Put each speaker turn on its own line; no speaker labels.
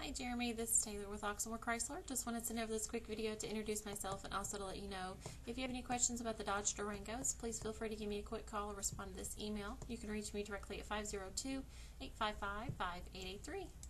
Hi Jeremy, this is Taylor with Oxmoor Chrysler. Just wanted to send over this quick video to introduce myself and also to let you know if you have any questions about the Dodge Durangos, please feel free to give me a quick call or respond to this email. You can reach me directly at 502-855-5883.